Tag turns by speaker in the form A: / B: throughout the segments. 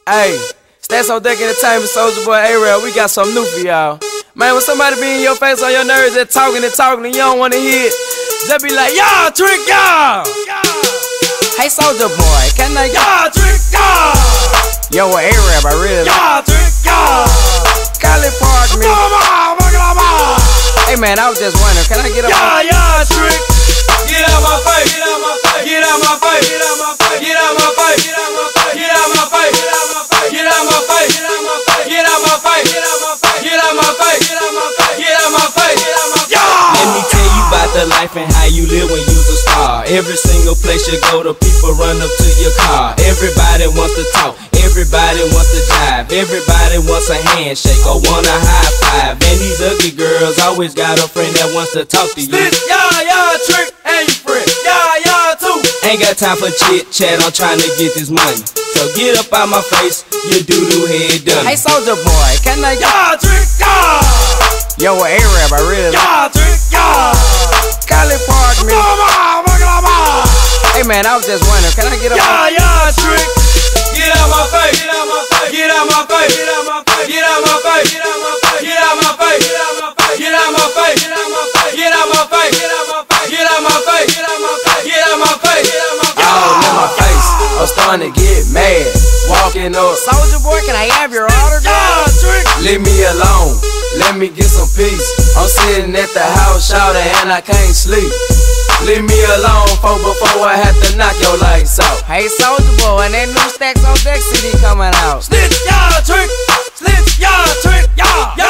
A: Hey, Stats on Deck Entertainment, Soulja Boy, A-Rail, we got something new for y'all. Man, when somebody be in your face on your nerves, they're talking and you don't want to hear it, just be like, y'all, trick y'all. Hey, Soulja Boy, can I y'all trick y'all? Yo, A-Rail, I really y'all trick y'all. Cali Park me. Hey, man, I was just wondering, can I get up? Y'all trick. Get out my face. Get out my face. Get out my face. Get out my face. Get out my face. Get out my face. Get out my face. Get out my face. Get out my face. Get out my face. Get out my face. Get out my face. Get out my face. Get out my face. Get out my face.
B: Let me tell you about the life and how you live when you's a star. Every single place you go, the people run up to your car. Everybody wants to talk. Everybody wants to jive. Everybody wants a handshake or want a high five. And these ugly girls always got a friend that wants to talk to you.
A: Y'all trick and you friend. Y'all too.
B: Ain't got time for chit chat, I'm trying to get this money. So get up out my face, you doo-doo head done.
A: Hey, Soulja Boy, can I y'all trick y'all? Yo, A-Rail, I really y'all trick y'all. Cali Park me. Hey, man, I was just wondering, can I get up? Y'all trick. Get out my face. Get out my face. Get out my face. Get out my face. Get out my face. Get out my face. Get out my face. Get out my face. Get out my face. Get out my face. Get out my face. Get out my face. Get out my face. Get out my face. Get out my face. All in my face. I'm starting to get mad. Walking up. Soulja Boy, can I have your autograph? Leave me alone. Let me get some peace. I'm sitting at the house shouting and I can't sleep. Leave me alone before I have to knock your lights out. Hey, Soulja Boy, and that new Stacks on Deck CD coming out. Snitch, y'all trick. Snitch, y'all trick. Y'all.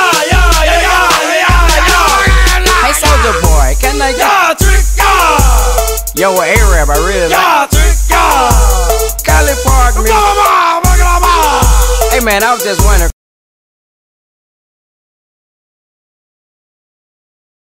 A: Hey, Soulja Boy, can I y'all trick y'all? Yo, A-Rail, I really y'all trick y'all. Cali Park me. Hey, man, I was just wondering.